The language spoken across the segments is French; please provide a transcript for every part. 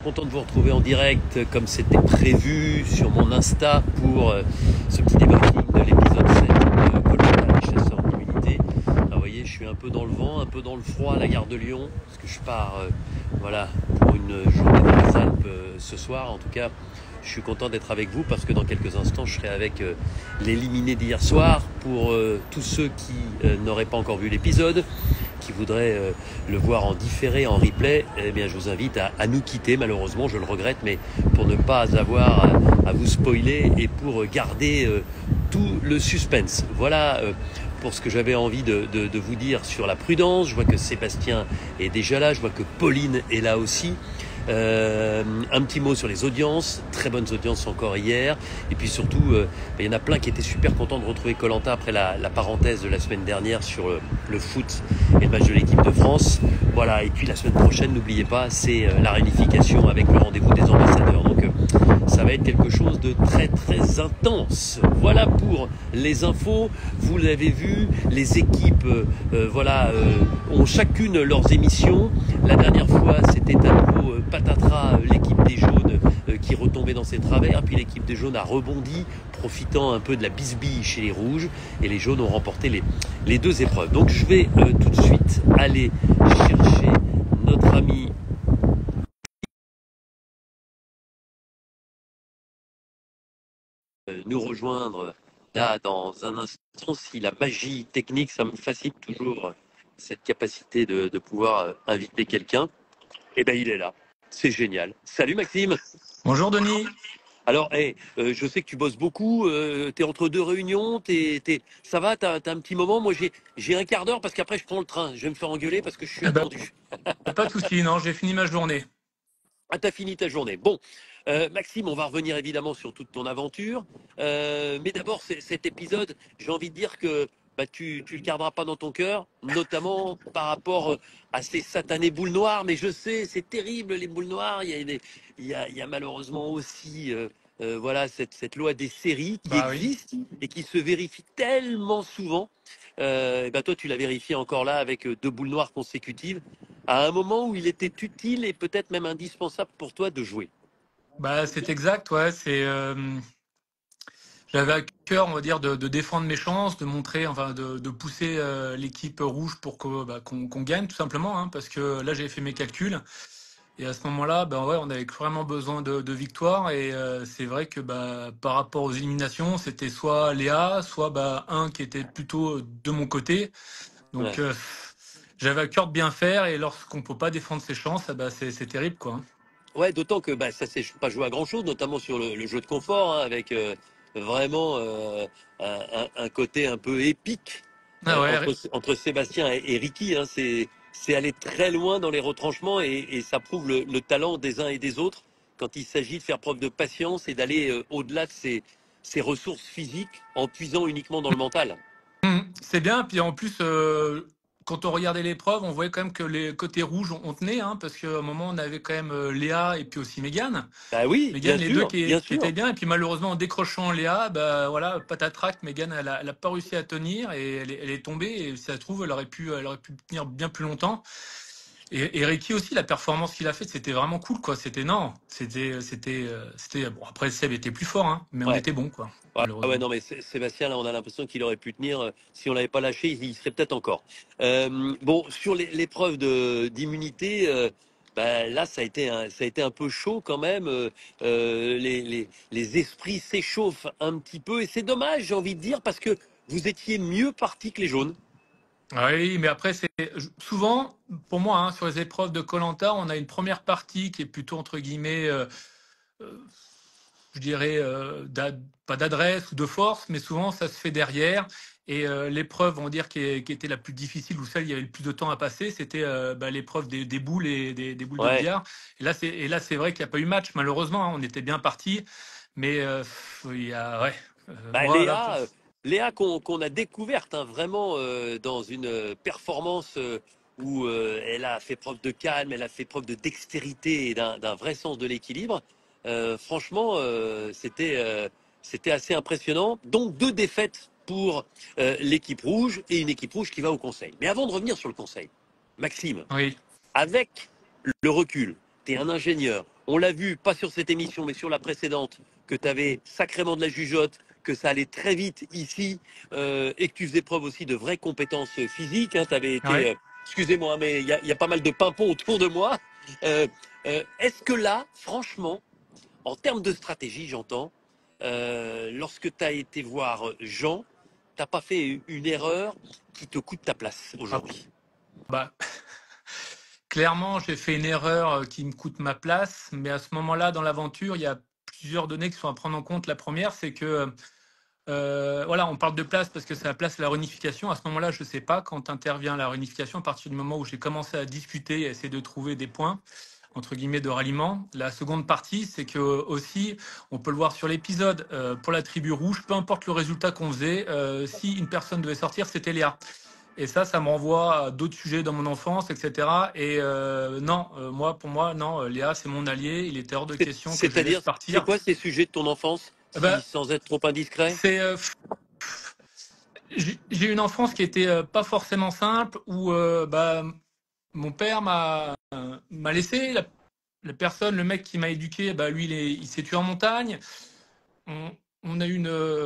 content de vous retrouver en direct comme c'était prévu sur mon Insta pour ce petit débriefing de l'épisode 7 de Koh-Lanta, les chasseurs d'immunité. Alors vous voyez, je suis un peu dans le vent, un peu dans le froid à la gare de Lyon, parce que je pars voilà, pour une journée dans les Alpes ce soir. En tout cas, je suis content d'être avec vous parce que dans quelques instants, je serai avec l'éliminé d'hier soir. Pour tous ceux qui n'auraient pas encore vu l'épisode, qui voudraient le voir en différé, en replay, eh bien, je vous invite à nous quitter. Malheureusement, je le regrette, mais pour ne pas avoir à vous spoiler et pour garder tout le suspense. Voilà pour ce que j'avais envie de vous dire sur la prudence. Je vois que Sébastien est déjà là, je vois que Pauline est là aussi. Un petit mot sur les audiences, très bonnes audiences encore hier, et puis surtout il y en a plein qui étaient super contents de retrouver Koh-Lanta après la parenthèse de la semaine dernière sur le foot et le match de l'équipe de France. Voilà, et puis la semaine prochaine, n'oubliez pas, c'est la réunification avec le rendez-vous des ambassadeurs, donc ça va être quelque chose de très très intense. Voilà pour les infos. Vous l'avez vu, les équipes ont chacune leurs émissions. La dernière fois, c'était à nouveau patatras, l'équipe des jaunes qui retombait dans ses travers, puis l'équipe des jaunes a rebondi, profitant un peu de la bisbille chez les rouges, et les jaunes ont remporté les deux épreuves. Donc je vais tout de suite aller chercher notre ami nous rejoindre là dans un instant. Si la magie technique, ça me fascine toujours, cette capacité de pouvoir inviter quelqu'un, et ben il est là. C'est génial. Salut Maxime. Bonjour Denis. Alors, je sais que tu bosses beaucoup, tu es entre deux réunions, ça va, t'as un petit moment. Moi, j'ai un quart d'heure parce qu'après, je prends le train. Je vais me faire engueuler parce que je suis Eh ben, attendu. pas de souci, non, j'ai fini ma journée. Ah, t'as fini ta journée. Bon, Maxime, on va revenir évidemment sur toute ton aventure. Mais d'abord, cet épisode, j'ai envie de dire que bah, tu le garderas pas dans ton cœur, notamment par rapport à ces satanées boules noires. Mais je sais, c'est terrible, les boules noires. Il y a malheureusement aussi voilà, cette loi des séries qui Bah oui. existe et qui se vérifie tellement souvent. Et bah, toi, tu l'as vérifié encore là avec deux boules noires consécutives à un moment où il était utile et peut-être même indispensable pour toi de jouer. Bah c'est exact, ouais. J'avais à cœur, on va dire, de défendre mes chances, de montrer, enfin, de pousser l'équipe rouge pour qu'on gagne, tout simplement, hein, parce que là, j'avais fait mes calculs. Et à ce moment-là, ben ouais, on avait vraiment besoin de victoire. Et c'est vrai que bah, par rapport aux éliminations, c'était soit Léa, soit bah, un qui était plutôt de mon côté. Donc Ouais, j'avais à cœur de bien faire. Et lorsqu'on peut pas défendre ses chances, ah bah, c'est terrible, quoi, hein. ouais, d'autant que bah, ça s'est pas joué à grand-chose, notamment sur le jeu de confort, hein, avec vraiment un côté un peu épique Ah ouais, entre Sébastien et Ricky. Hein, c'est aller très loin dans les retranchements et ça prouve le talent des uns et des autres quand il s'agit de faire preuve de patience et d'aller au-delà de ses ressources physiques en puisant uniquement dans le mental. c'est bien. Puis en plus, quand on regardait l'épreuve, on voyait quand même que les côtés rouges, on tenait, hein, parce qu'à un moment, on avait quand même Léa et puis aussi Mégane. Bah oui, Mégane, bien les deux sûr, bien qui étaient sûr. bien. Et puis malheureusement, en décrochant Léa, bah voilà, patatrac, Mégane, elle a pas réussi à tenir et elle est tombée. Et si ça se trouve, elle aurait pu tenir bien plus longtemps. Et Ricky aussi, la performance qu'il a faite, c'était vraiment cool, quoi. C'était non, c'était bon. Après, Seb était plus fort, hein, mais on Ouais. était bon, quoi. Ouais, ouais, Malheureusement. non, mais Sébastien, là, on a l'impression qu'il aurait pu tenir. Si on l'avait pas lâché, il y serait peut-être encore. Bon, sur l'épreuve d'immunité, bah, là, ça a été un peu chaud quand même. Les esprits s'échauffent un petit peu. Et c'est dommage, j'ai envie de dire, parce que vous étiez mieux partis que les jaunes. Oui, mais après, c'est souvent, pour moi, hein, sur les épreuves de koh on a une première partie qui est plutôt, entre guillemets, euh, je dirais, pas d'adresse ou de force, mais souvent, ça se fait derrière. Et l'épreuve, on va dire, qui était la plus difficile, ou celle où il y avait le plus de temps à passer, c'était bah, l'épreuve des boules et des boules de Ouais. billard. Et là, c'est vrai qu'il n'y a pas eu match, malheureusement, hein, on était bien parti. Mais il y a, ouais, Bah, moi, là, pour... Léa qu'on a découverte hein, vraiment dans une performance où elle a fait preuve de calme, elle a fait preuve de dextérité et d'un vrai sens de l'équilibre. Franchement, c'était assez impressionnant. Donc deux défaites pour l'équipe rouge et une équipe rouge qui va au conseil. Mais avant de revenir sur le conseil, Maxime, Oui. avec le recul, tu es un ingénieur, On l'a vu, pas sur cette émission, mais sur la précédente, que tu avais sacrément de la jugeote, que ça allait très vite ici, et que tu faisais preuve aussi de vraies compétences physiques. Hein. Tu avais été, Ouais. excusez-moi, mais il y a pas mal de pimpons autour de moi. Euh, Est-ce que là, franchement, en termes de stratégie, j'entends, lorsque tu as été voir Jean, t'as pas fait une erreur qui te coûte ta place Ah, aujourd'hui? bah, clairement, j'ai fait une erreur qui me coûte ma place, mais à ce moment-là, dans l'aventure, il y a plusieurs données qui sont à prendre en compte. La première, c'est que voilà, on parle de place parce que c'est la place de la réunification. À ce moment-là, je ne sais pas quand intervient la réunification. À partir du moment où j'ai commencé à discuter et à essayer de trouver des points, entre guillemets, de ralliement. La seconde partie, c'est que aussi, on peut le voir sur l'épisode, pour la tribu rouge, peu importe le résultat qu'on faisait, si une personne devait sortir, c'était Léa. Et ça me renvoie à d'autres sujets dans mon enfance, etc. Et non, pour moi, non, Léa, c'est mon allié. Il était hors de question que je la laisse C'est-à-dire, c'est partir. quoi ces sujets de ton enfance, Eh ben, si sans être trop indiscret? c'est j'ai eu une enfance qui était pas forcément simple où bah, mon père m'a laissé la personne, le mec qui m'a éduqué, bah lui il s'est tué en montagne. On, on a eu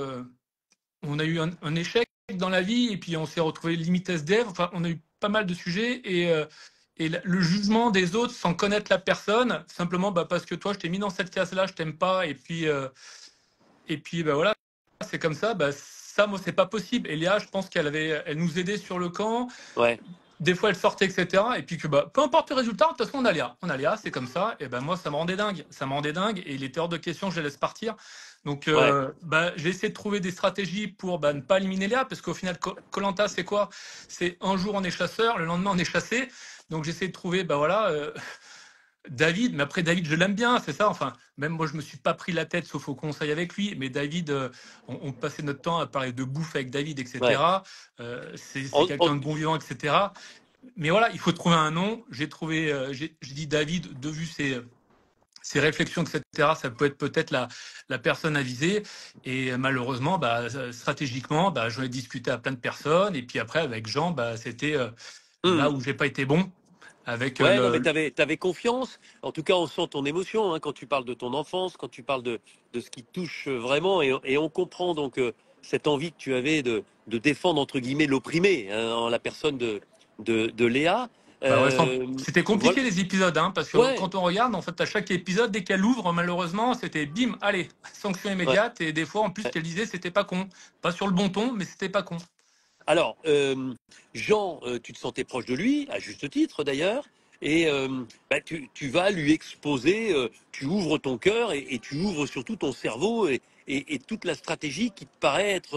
un échec dans la vie et puis on s'est retrouvé limite SDF. Enfin, on a eu pas mal de sujets et le jugement des autres sans connaître la personne, simplement bah, parce que toi je t'ai mis dans cette case-là, je t'aime pas et puis bah voilà, c'est comme ça. Bah, ça, moi, c'est pas possible. Et Léa, je pense elle nous aidait sur le camp. Ouais, Des fois, elle sortait, etc. Et puis que, bah, peu importe le résultat, de toute façon, on a Léa, c'est comme ça. Et ben moi, ça me rendait dingue. Ça me rendait dingue. Et il était hors de question que je la laisse partir. Donc, ouais. bah, j'ai essayé de trouver des stratégies pour bah, ne pas éliminer Léa, parce qu'au final, koh c'est quoi? C'est un jour on est chasseur, le lendemain on est chassé. Donc, j'essaie de trouver, bah voilà, David, mais après David, je l'aime bien, c'est ça. Enfin, même moi, je me suis pas pris la tête, sauf au conseil avec lui. Mais David, on passait notre temps à parler de bouffe avec David, Ouais. etc. C'est En- en- quelqu'un de bon vivant, etc. Mais voilà, il faut trouver un nom. J'ai trouvé, j'ai dit David, de vue ses réflexions, etc. Ça peut être peut-être la personne à viser. Et malheureusement, bah, stratégiquement, bah, j'en ai discuté à plein de personnes. Et puis après, avec Jean, bah, c'était là Hmm. où j'ai pas été bon avec Ouais, non, mais t'avais confiance. En tout cas, on sent ton émotion hein, quand tu parles de ton enfance, quand tu parles de ce qui te touche vraiment, et on comprend donc cette envie que tu avais de défendre entre guillemets l'opprimé, hein, en la personne de Léa. bah ouais, Euh, c'était voilà. compliqué les épisodes, hein, parce que Ouais, quand on regarde, en fait, à chaque épisode, dès qu'elle ouvre, malheureusement, c'était bim, allez, sanction ouais. immédiate. Et des fois, en plus, ce qu'elle disait, c'était pas con. Pas sur le bon ton, mais c'était pas con. Alors, Jean, tu te sentais proche de lui, à juste titre d'ailleurs, et bah, tu vas lui exposer, tu ouvres ton cœur et tu ouvres surtout ton cerveau et toute la stratégie qui te paraît être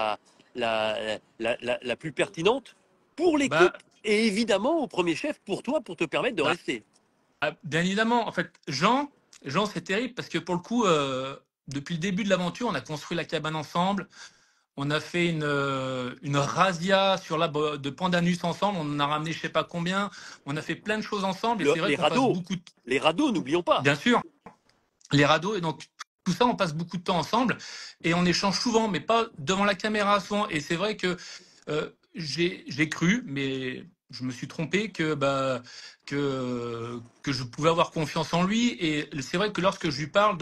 la plus pertinente pour Bah, l'équipe et évidemment au premier chef pour toi, pour te permettre de bah, rester. bien évidemment, en fait, Jean, c'est terrible parce que pour le coup, depuis le début de l'aventure, on a construit la cabane ensemble. On a fait une razzia sur l'arbre de Pandanus ensemble. On en a ramené je sais pas combien. On a fait plein de choses ensemble et c'est vrai Les qu'on passe radeaux, beaucoup de... les radeaux, n'oublions pas. Bien sûr, les radeaux. Et donc, tout ça, on passe beaucoup de temps ensemble et on échange souvent, mais pas devant la caméra souvent. Et c'est vrai que j'ai cru, mais je me suis trompé que je pouvais avoir confiance en lui. Et c'est vrai que lorsque je lui parle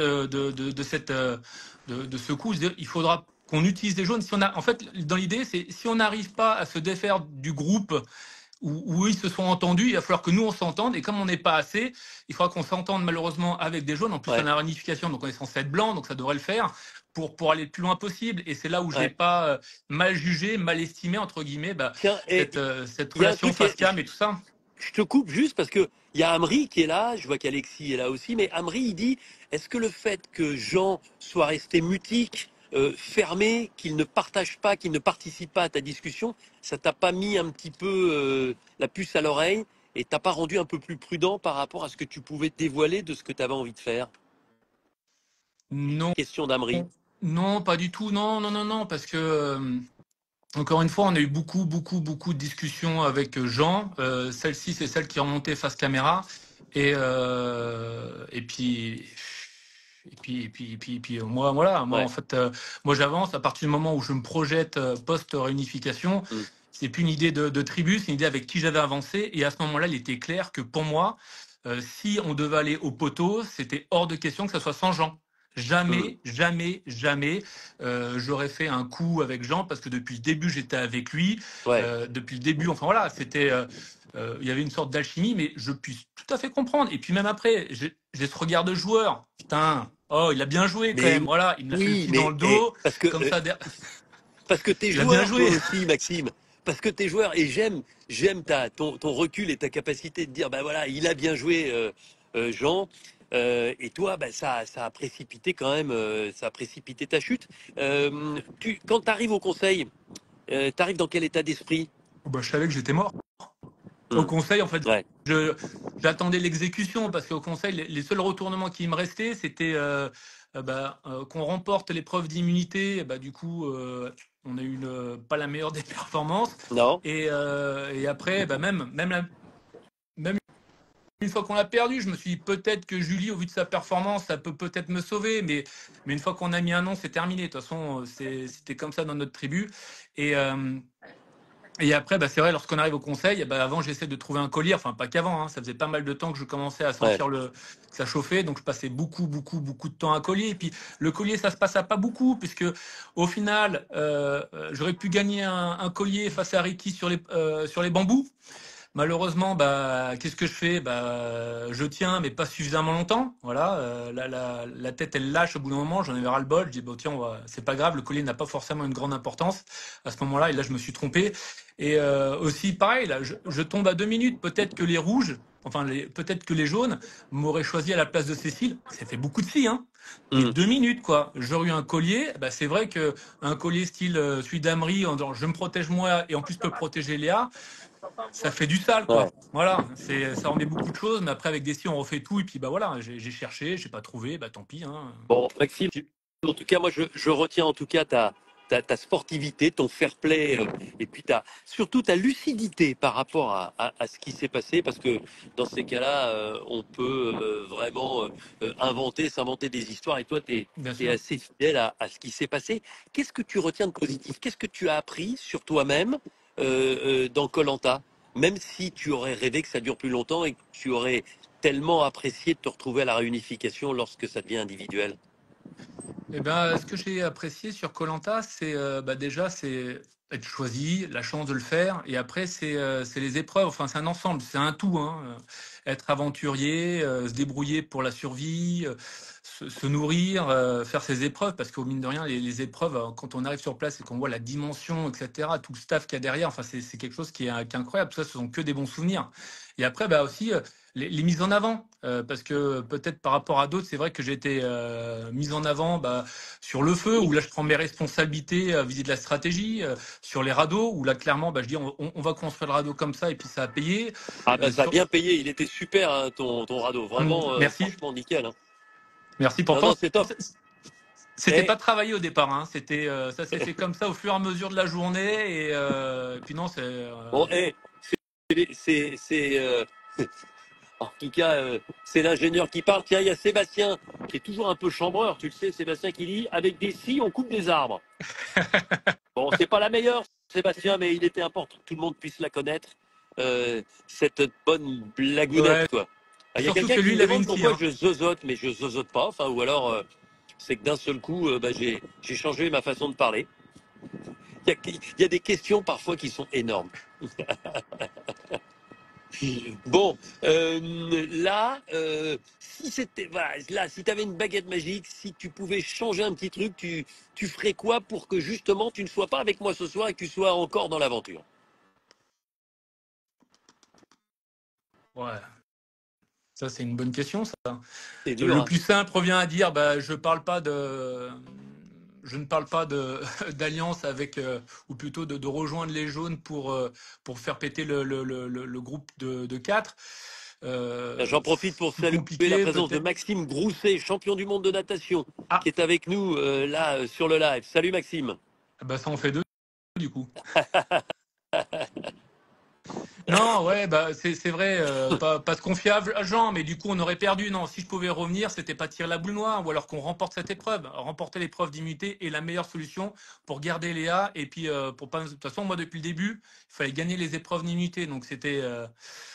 de ce coup, je dis, il faudra qu'on utilise des jaunes. Si on a, en fait, dans l'idée, c'est si on n'arrive pas à se défaire du groupe où ils se sont entendus, il va falloir que nous on s'entende. Et comme on n'est pas assez, il faudra qu'on s'entende malheureusement avec des jaunes. En plus, on a Ouais, la réunification, donc on est censé être blanc, donc ça devrait le faire pour aller le plus loin possible. Et c'est là où j'ai ouais. pas mal jugé, mal estimé entre guillemets, bah, Tiens, et cette il y a un relation truc, face cam et tout ça. je te coupe juste parce que il y a Amri qui est là, je vois qu'Alexis est là aussi, mais Amri il dit est-ce que le fait que Jean soit resté mutique, fermé, qu'il ne partage pas, qu'il ne participe pas à ta discussion, ça t'a pas mis un petit peu la puce à l'oreille et t'as pas rendu un peu plus prudent par rapport à ce que tu pouvais dévoiler de ce que tu avais envie de faire? Non, Question d'Amri. non, pas du tout. Non, non, non, non, parce que encore une fois, on a eu beaucoup, beaucoup, beaucoup de discussions avec Jean. Celle-ci, c'est celle qui est remontée face caméra. Et puis, moi, voilà, moi, en Ouais. fait, moi, j'avance à partir du moment où je me projette post-réunification. C'est plus une idée de tribu, c'est une idée avec qui j'avais avancé. Et à ce moment-là, il était clair que pour moi, si on devait aller au poteau, c'était hors de question que ça soit sans Jean. Hmm. Jamais, jamais, jamais j'aurais fait un coup avec Jean parce que depuis le début j'étais avec lui. Ouais. Depuis le début, enfin voilà, il y avait une sorte d'alchimie, mais je puis tout à fait comprendre. Et puis même après, j'ai ce regard de joueur. Putain, oh, il a bien joué quand Mais même. Voilà, il me lâche le oui, pied dans mais le dos, parce que comme ça. t'es Il a bien joueur toi joué. aussi, Maxime. Parce que t'es joueur et j'aime ton recul et ta capacité de dire bah voilà, il a bien joué Jean. Et toi, bah, ça a précipité quand même, ça a précipité ta chute. Quand tu arrives au conseil, tu arrives dans quel état d'esprit? Oh, bah, je savais que j'étais mort. Au Hmm. conseil, en fait, Ouais, je, j'attendais l'exécution parce qu'au conseil, les seuls retournements qui me restaient, c'était qu'on remporte l'épreuve d'immunité. Bah, du coup, on a eu pas la meilleure des performances. non? Et après, bah, même une fois qu'on l'a perdu, je me suis dit peut-être que Julie, au vu de sa performance, ça peut peut-être me sauver. Mais une fois qu'on a mis un nom, c'est terminé. De toute façon, c'était comme ça dans notre tribu. Et, euh, et après, bah, c'est vrai, lorsqu'on arrive au conseil, bah, avant, j'essaie de trouver un collier. Enfin, pas qu'avant, hein, ça faisait pas mal de temps que je commençais à Ouais. sentir que ça chauffait. Donc, je passais beaucoup, beaucoup, beaucoup de temps à collier. Et puis, le collier, ça se passe à pas beaucoup, puisque au final, j'aurais pu gagner un collier face à Ricky sur les bambous. Malheureusement, bah, qu'est-ce que je fais? Bah, je tiens, mais pas suffisamment longtemps. Voilà, la tête, elle lâche au bout d'un moment. J'en avais ras-le-bol. Je dis, bon, tiens, c'est pas grave. Le collier n'a pas forcément une grande importance à ce moment-là. Et là, je me suis trompé. Et aussi, pareil, là, je tombe à 2 minutes. Peut-être que les rouges, peut-être que les jaunes m'auraient choisi à la place de Cécile. Ça fait beaucoup de filles, hein. Mais Hmm. 2 minutes, quoi. J'aurais eu un collier. Bah, c'est vrai que un collier style celui d'Amery, en disant, je me protège moi et en plus je peux protéger Léa, ça fait du sale, Ouais. quoi. Voilà, ça remet beaucoup de choses, mais après avec des si on refait tout et puis bah voilà, j'ai cherché, j'ai pas trouvé, bah tant pis, hein. Bon, Maxime, en tout cas, moi, je retiens en tout cas ta sportivité, ton fair play, et puis surtout ta lucidité par rapport à ce qui s'est passé, parce que dans ces cas-là, on peut vraiment s'inventer des histoires, et toi, tu Bien es sûr. assez fidèle à ce qui s'est passé. Qu'est-ce que tu retiens de positif? Qu'est-ce que tu as appris sur toi-même dans koh, même si tu aurais rêvé que ça dure plus longtemps et que tu aurais tellement apprécié de te retrouver à la réunification lorsque ça devient individuel? Eh ben, ce que j'ai apprécié sur koh c'est bah, déjà c'est être choisi, la chance de le faire, et après c'est les épreuves. Enfin, c'est un ensemble, c'est un tout, hein. Être aventurier, se débrouiller pour la survie, se nourrir, faire ses épreuves, parce qu'au mine de rien, les épreuves, quand on arrive sur place et qu'on voit la dimension, etc., tout le staff qu'il y a derrière, enfin, c'est quelque chose qui est incroyable. Tout ça, ce sont que des bons souvenirs. Et après, bah aussi les mises en avant, parce que peut-être par rapport à d'autres, c'est vrai que j'ai été mise en avant bah, sur le feu, où là je prends mes responsabilités vis-à-vis de la stratégie, sur les radeaux, où là clairement bah, je dis on va construire le radeau comme ça et puis ça a payé. Ah bah ça a Sur... bien payé, il était super hein, ton radeau, vraiment Merci, franchement nickel. Hein. merci. Non Pourtant, non c'est top. c'était Et pas travaillé au départ, hein. Ça s'est fait comme ça au fur et à mesure de la journée, et puis non, bon en tout cas c'est l'ingénieur qui parle. Tiens il y a Sébastien qui est toujours un peu chambreur, tu le sais Sébastien qui dit avec des scies on coupe des arbres. Bon c'est pas la meilleure Sébastien mais il était important que tout le monde puisse la connaître cette bonne blagounette ouais. quoi. Ah, il y a Surtout quelqu'un que qui lui, me il avait demande une scie, pourquoi hein. je zozote mais je zozote pas enfin ou alors c'est que d'un seul coup bah, j'ai changé ma façon de parler. Il y a des questions parfois qui sont énormes. Bon, là, si c'était, voilà, là, si tu avais une baguette magique, si tu pouvais changer un petit truc, tu ferais quoi pour que justement tu ne sois pas avec moi ce soir et que tu sois encore dans l'aventure? Ouais. Ça, c'est une bonne question, ça. C'est dur, Le hein? plus simple revient à dire, bah, je ne parle pas de d'alliance avec, ou plutôt de rejoindre les jaunes pour faire péter le groupe de 4. J'en profite pour Plus saluer la compliqué, présence de peut-être. Maxime Grousset, champion du monde de natation, qui Ah, est avec nous là sur le live. Salut Maxime. bah, ça en fait deux, du coup. Non, ouais, bah, c'est vrai, pas se confier à Jean, mais du coup, on aurait perdu. Non, si je pouvais revenir, c'était pas tirer la boule noire, ou alors qu'on remporte cette épreuve. Remporter l'épreuve d'immunité est la meilleure solution pour garder Léa, et puis pour pas. De toute façon, moi, depuis le début, il fallait gagner les épreuves d'immunité, donc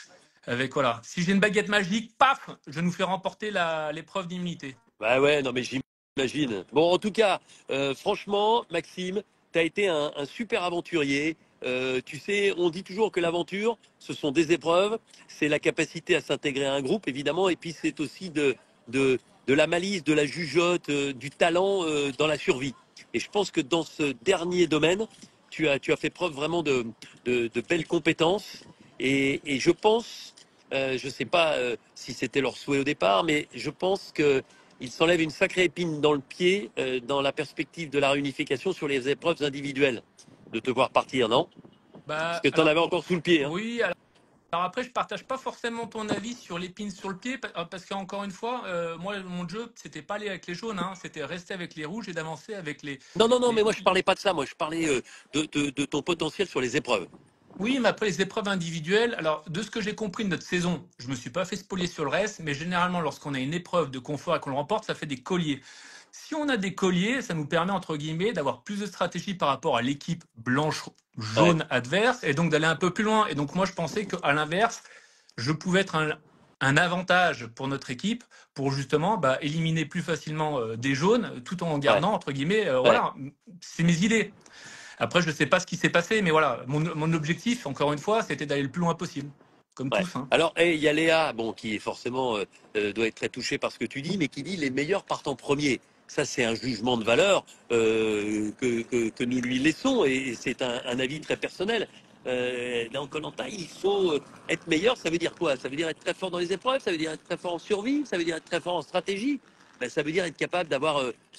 avec voilà. Si j'ai une baguette magique, paf, je nous fais remporter l'épreuve d'immunité. Bah ouais, non mais j'imagine. Bon, en tout cas, franchement, Maxime, tu as été un super aventurier. Tu sais, on dit toujours que l'aventure, ce sont des épreuves, c'est la capacité à s'intégrer à un groupe, évidemment, et puis c'est aussi de la malice, de la jugeote, du talent dans la survie. Et je pense que dans ce dernier domaine, tu as fait preuve vraiment de belles compétences. Et je pense, je ne sais pas si c'était leur souhait au départ, mais je pense que il s'enlève une sacrée épine dans le pied dans la perspective de la réunification sur les épreuves individuelles. De te voir partir, non? Parce Bah, que tu en alors, avais encore sous le pied. Hein. oui, alors après, je partage pas forcément ton avis sur l'épine sur le pied, parce qu'encore une fois, moi, mon jeu, c'était pas aller avec les jaunes, hein, c'était rester avec les rouges et d'avancer avec Non, non, non, mais les, moi je parlais pas de ça. Moi je parlais de ton potentiel sur les épreuves. Oui, mais après les épreuves individuelles, alors de ce que j'ai compris de notre saison, je me suis pas fait spolier sur le reste, mais généralement lorsqu'on a une épreuve de confort et qu'on le remporte, ça fait des colliers. Si on a des colliers, ça nous permet entre guillemets d'avoir plus de stratégie par rapport à l'équipe blanche Ouais, jaune adverse et donc d'aller un peu plus loin. Et donc moi je pensais qu'à l'inverse, je pouvais être un avantage pour notre équipe pour justement éliminer plus facilement des jaunes tout en ouais, gardant entre guillemets ouais, voilà, c'est mes idées. Après, je ne sais pas ce qui s'est passé, mais voilà, mon objectif, encore une fois, c'était d'aller le plus loin possible, comme ouais. tous. Hein. Alors, hey, il y a Léa, bon, qui est forcément doit être très touchée par ce que tu dis, mais qui dit les meilleurs partent en premier. Ça, c'est un jugement de valeur que nous lui laissons, et c'est un avis très personnel. Dans koh il faut être meilleur. Ça veut dire quoi? Ça veut dire être très fort dans les épreuves, ça veut dire être très fort en survie, ça veut dire être très fort en stratégie. Ben, ça veut dire être capable d'avoir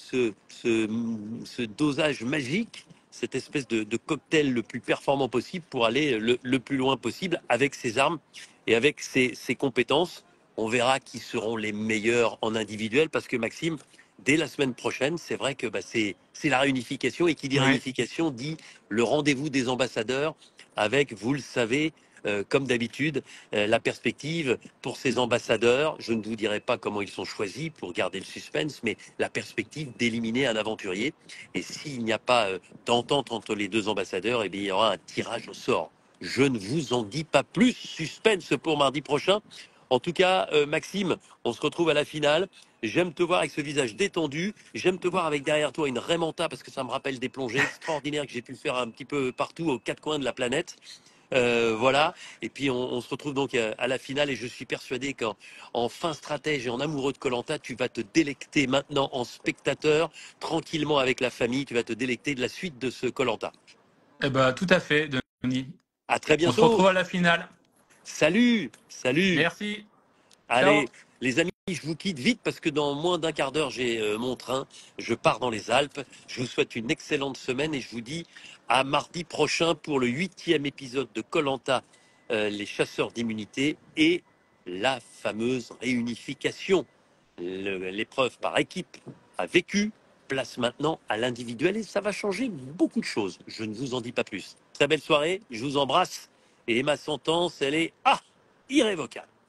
ce dosage magique, cette espèce de cocktail le plus performant possible pour aller le plus loin possible avec ses armes et avec ses compétences. On verra qui seront les meilleurs en individuel parce que Maxime, dès la semaine prochaine, c'est vrai que bah, c'est la réunification et qui dit Ouais. réunification dit le rendez-vous des ambassadeurs avec, vous le savez, comme d'habitude, la perspective pour ces ambassadeurs, je ne vous dirai pas comment ils sont choisis pour garder le suspense, mais la perspective d'éliminer un aventurier. Et s'il n'y a pas d'entente entre les deux ambassadeurs, eh bien, il y aura un tirage au sort. Je ne vous en dis pas plus. Suspense pour mardi prochain. En tout cas, Maxime, on se retrouve à la finale. J'aime te voir avec ce visage détendu. J'aime te voir avec derrière toi une Raymanta parce que ça me rappelle des plongées extraordinaires que j'ai pu faire un petit peu partout aux quatre coins de la planète. Voilà. Et puis on se retrouve donc à la finale et je suis persuadé qu'en fin stratège et en amoureux de koh tu vas te délecter maintenant en spectateur, tranquillement avec la famille. Tu vas te délecter de la suite de ce koh. Eh ben, tout à fait, Denis. À très On se bientôt. retrouve à la finale. Salut, salut. Merci. Allez, Ciao. les amis, je vous quitte vite parce que dans moins d'un quart d'heure, j'ai mon train. Je pars dans les Alpes. Je vous souhaite une excellente semaine et je vous dis à mardi prochain pour le 8e épisode de koh les chasseurs d'immunité et la fameuse réunification. L'épreuve par équipe a vécu, place maintenant à l'individuel et ça va changer beaucoup de choses. Je ne vous en dis pas plus. Très belle soirée, je vous embrasse et ma sentence, elle est irrévocable.